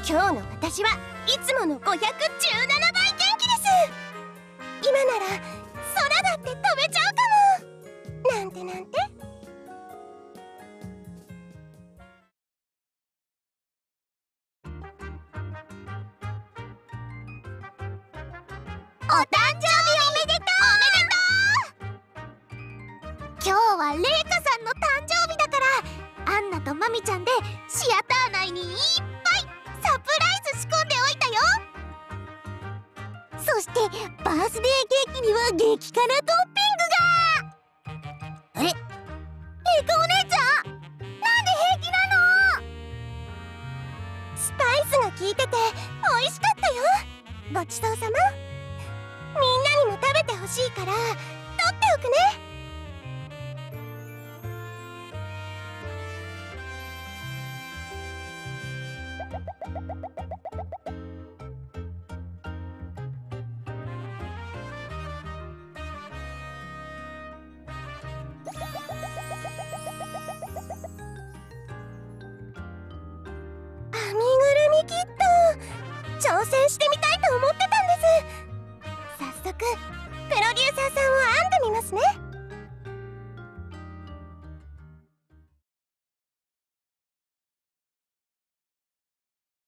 今日の私はいつもの517倍元気です。今なら空だって飛べちゃうかも。なんてなんて。お誕生日おめでとう。今日はレイカさんの誕生日だから、アンナとマミちゃんでシアター内にいっぱいサプライズ仕込んでおいたよ。そしてバースデーケーキには激辛トッピングが。あれ、レイカお姉ちゃん、なんで平気なの？スパイスが効いてて美味しかったよ。ごちそうさま。みんなにも食べてほしいから取っておくね。編みぐるみキット、挑戦してみたいと思ってたんです。早速プロデューサーさんを編んでみますね。